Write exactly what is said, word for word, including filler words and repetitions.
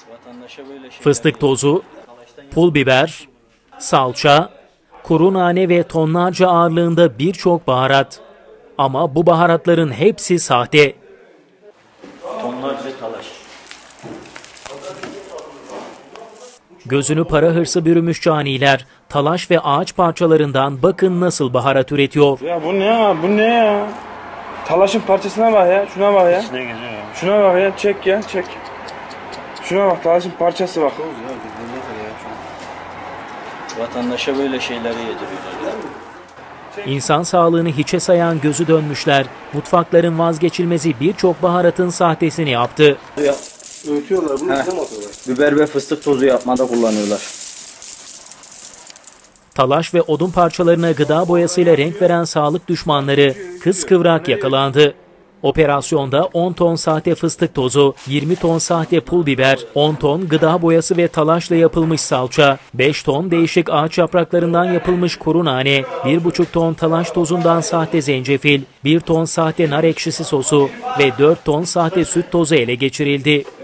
Fıstık tozu, pul biber, salça, kuru nane ve tonlarca ağırlığında birçok baharat. Ama bu baharatların hepsi sahte. Tonlarca talaş. Gözünü para hırsı bürümüş caniler, talaş ve ağaç parçalarından bakın nasıl baharat üretiyor. Ya bu ne ya? Bu ne ya? Talaşın parçasına bak ya. Şuna bak ya. İçine geziyor ya. Şuna bak ya. Çek ya. Çek. Şuna bak. Talaşın parçası bak. Vatandaşa böyle şeyleri yediriyorlar. İnsan sağlığını hiçe sayan gözü dönmüşler, mutfakların vazgeçilmezi birçok baharatın sahtesini yaptı. Ya, öğütüyorlar bunu, bize mi atıyorlar? biber ve fıstık tozu yapmada kullanıyorlar. Talaş ve odun parçalarına gıda boyasıyla renk veren sağlık düşmanları kıskıvrak yakalandı. Operasyonda on ton sahte fıstık tozu, yirmi ton sahte pul biber, on ton gıda boyası ve talaşla yapılmış salça, beş ton değişik ağaç yapraklarından yapılmış kuru nane, bir buçuk ton talaş tozundan sahte zencefil, bir ton sahte nar ekşisi sosu ve dört ton sahte süt tozu ele geçirildi.